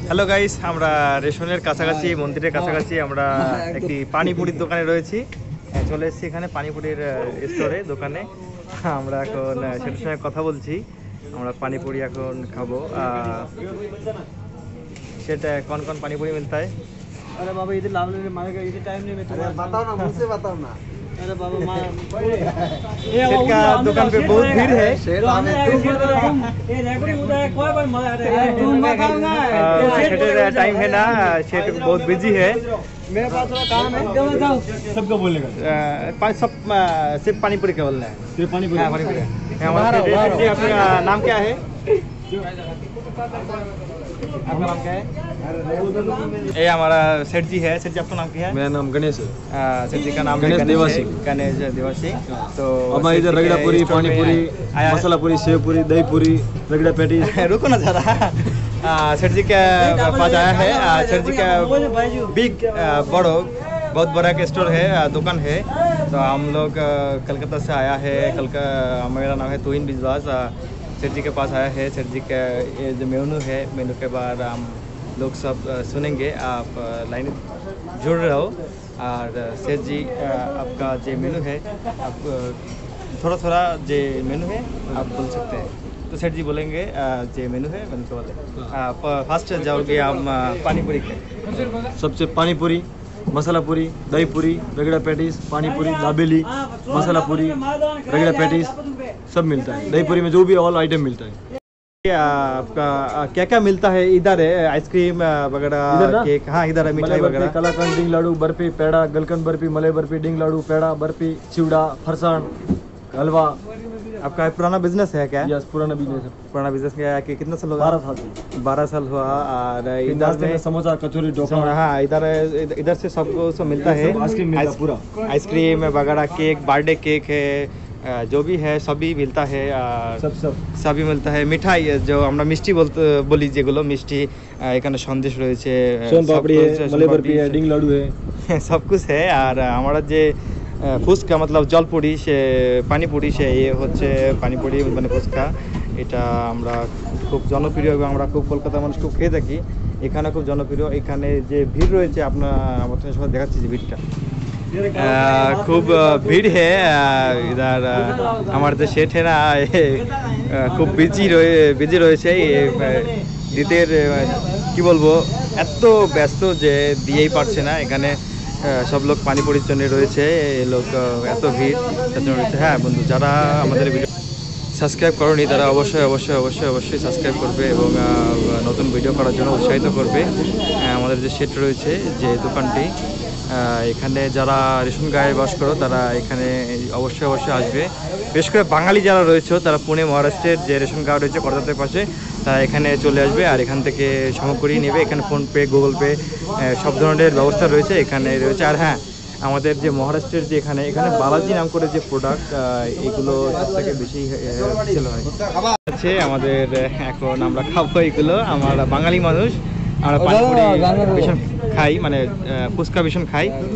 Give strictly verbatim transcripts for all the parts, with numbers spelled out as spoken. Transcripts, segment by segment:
Hello guys, আমরা রেশনের কাছাকাছি মন্দিরের কাছাকাছি আমরা একটি পানিপুরির দোকানে রয়েছি। চলে এসেছি এখানে পানিপুরির স্টোরে দোকানে। আমরা এখন সেটার সঙ্গে কথা বলছি। আমরা পানিপুরি এখন খাবো। সেটা कौन कौन पानीपुरी मिलता है? अरे बाबा इधर लाभ लेने मारेगा, इधर टाइम नहीं मैं तुम्हें बताओ ना, मुझसे बताओ ना। अरे बाबा मां शेर का दुकान पे बहुत भीड़ है। शेर आने ये रेकॉर्डिंग होता है, कोई बार मजा आता है तुम बताओ ना। शेर टाइम है ना, शेर बहुत बिजी है। मेरे पास थोड़ा काम है, क्या बताओ सबको बोलने का सब सिर्फ पानीपुरी का बोलना है, सिर्फ पानीपुरी। हाँ पानीपुरी। आपका नाम क्या है? आपका नाम क्या है? ये हमारा सेठ जी है। सेठ जी आपका नाम क्या है? मेरा नाम गणेश है। सेठ जी का नाम गणेश देवासी। गणेश देवासी। तो हमारे इधर रगड़ा पूरी, पानी पूरी, मसाला पूरी, सेव पूरी, दही पूरी, रगड़ा पैटीज। रुको ना जरा। सेठ जी के पास आया है। सेठ जी का बिग बड़ो बहुत बड़ा एक स्टोर है, दुकान है। तो हम लोग कलकत्ता से आया है। कलकत्ता मेरा नाम है तुहिन विश्वास। सेठ जी के पास आया है। सेठ जी का ये जो मेनू है, मेनू के बाद हम लोग सब सुनेंगे। आप लाइन जुड़ रहे हो। और सेठ जी आपका जो मेनू है, आप थोड़ा थोड़ा जो मेनू है आप बोल सकते हैं। तो सेठ जी बोलेंगे जो मेनू है मेनू के बोले। फर्स्ट जाओगे हम पानीपुरी के। सबसे पानी पूरी, मसाला पूरी, दही पूरी, रगड़ा पैटीज, पानी पूरी, दाबेली, मसाला पूरी, रगड़ा पैटीज सब मिलता है। दही पूरी में जो भी ऑल आइटम मिलता है। आपका क्या क्या मिलता है इधर? है आइसक्रीम वगैरह, केक? हाँ इधर है मिठाई वगैरह। कलाकंद, डिंग लाडू, बर्फी, पेड़ा, गलकंद बर्फी, मलाई बर्फी, डिंग लाडू, पेड़ा, बर्फी, चिवड़ा, फरसाण, हलवा। आपका पुराना बिजनेस है क्या? यस, पुराना बिजनेस है। पुराना बिजनेस क्या है कि कितना साल हुआ? बारह साल से। बारह साल हुआ। और इधर में समोसा, कचौरी, ढोकला। हाँ इधर इधर से सबको सब मिलता है। आइसक्रीम मिलता है पूरा। आइसक्रीम वगैरह, केक, बर्थडे केक है, जो भी है सभी मिलता है। सब सब सभी मिलता है। मिठाई जो আমরা মিষ্টি বলতে বলি, যেগুলো মিষ্টি, এখানে সন্দেশ রয়েছে, सोन पापड़ी है, मलाई बर्फी है, डिंग लाडू है, सब कुछ है। और हमारा যে ফুচকা मतलब জলপুরি, সে পানিপুরি, সে এ হচ্ছে পানিপুরি মানে ফুচকা। এটা আমরা খুব জনপ্রিয় এবং আমরা খুব কলকাতার মানুষ খুব খেয়ে থাকি। এখানে খুব জনপ্রিয়। এখানে যে ভিড় রয়েছে আপনার আমাদের সবাই দেখাচ্ছি যে ভিড়টা खूब भीड़ है इधर। हमारे जो शेठ है ना, खूब बिजी रहे बिजी রয়েছে। দিতের কি বলবো, এত ব্যস্ত যে দিয়েই পারছে না। এখানে সব লোক পানিপুরির জন্য রয়েছে, এই লোক এত ভিড় তার জন্য রয়েছে। হ্যাঁ বন্ধু, যারা আমাদের ভিডিও সাবস্ক্রাইব করনি তারা অবশ্যই অবশ্যই অবশ্যই অবশ্যই সাবস্ক্রাইব করবে এবং নতুন ভিডিও করার জন্য উৎসাহিত করবে। আমাদের যে সেট রয়েছে, যে দোকানটি, এখানে যারা রেশন গায়ে বাস করো তারা এখানে অবশ্যই অবশ্যই আসবে। বিশেষ করে বাঙালি যারা রয়েছে তারা পুনে মহারাষ্ট্রের যে রেশন কার্ড রয়েছে কলকাতার পাশে, তারা এখানে চলে আসবে আর এখান থেকে সামগ্রী নেবে। এখানে ফোনপে, গুগল পে সব ধরনের ব্যবস্থা রয়েছে এখানে রয়েছে। আর হ্যাঁ, আমাদের যে মহারাষ্ট্রের যে এখানে এখানে বালাজি নাম করে যে প্রোডাক্ট, এগুলো সব থেকে বেশি সেল হয় আছে। আমাদের এখন আমরা খাবো এগুলো। আমরা বাঙালি মানুষ, আমরা পানিপুরি ভীষণ খাই, মানে ফুচকা ভীষণ খাই। হ্যাঁ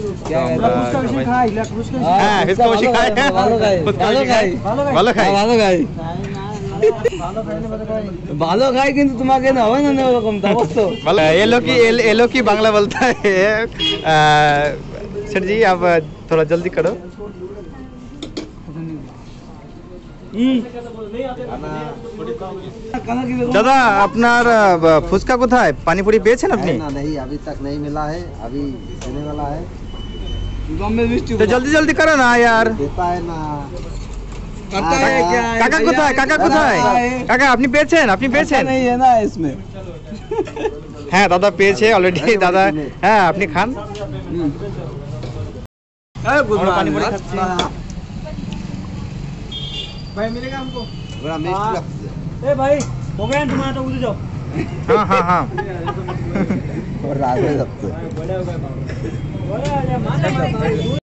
ফুচকা বেশি খাই, ভালো খাই ভালো খাই ভালো খাই ভালো খাই কিন্তু তোমাকে না হয় না ওরকম তো ভালো। এলো কি এলো কি বাংলা বলতে है सर जी, आप थोड़ा जल्दी करो। दादा আপনার ফুচকা কোথায়? পানিপুরি পেয়েছেন আপনি? ना नहीं, अभी तक नहीं मिला है, अभी देने वाला है। तो जल्दी जल्दी करो ना यार। देता है ना, करता है क्या? কাকা কোথায়? কাকা কোথায়? কাকা আপনি পেয়েছেন? আপনি পেয়েছেন? नहीं है ना इसमें। হ্যাঁ দাদা পেয়েছে অলরেডি। দাদা হ্যাঁ আপনি খান। আমরা পানিপুরি খাচ্ছি। भाई मिलेगा हमको बड़ा मिष्टी लगता है। ए भाई हो गया तुम्हारा, तो उधर जाओ। हाँ हाँ हाँ और रात में लगता है। बड़े हो गए बाबू, बड़े आ जा।